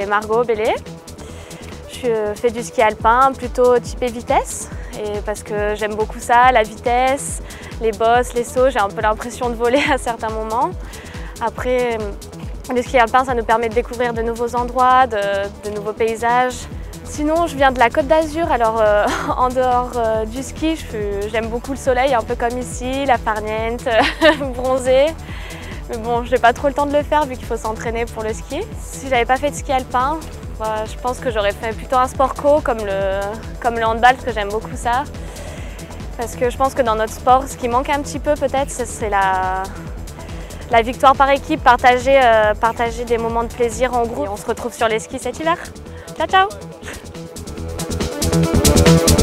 c'est Margot Bellé. Je fais du ski alpin plutôt typé vitesse, et parce que j'aime beaucoup ça, la vitesse, les bosses, les sauts, j'ai un peu l'impression de voler à certains moments. Après, le ski alpin, ça nous permet de découvrir de nouveaux endroits, de nouveaux paysages. Sinon, je viens de la Côte d'Azur, alors en dehors du ski, j'aime beaucoup le soleil, un peu comme ici, la farniente, bronzer. Mais bon, je n'ai pas trop le temps de le faire vu qu'il faut s'entraîner pour le ski. Si j'avais pas fait de ski alpin, je pense que j'aurais fait plutôt un sport co comme le handball, parce que j'aime beaucoup ça. Parce que je pense que dans notre sport, ce qui manque un petit peu peut-être, c'est la victoire par équipe, partager des moments de plaisir en groupe. Et on se retrouve sur les skis cet hiver. Ciao, ciao!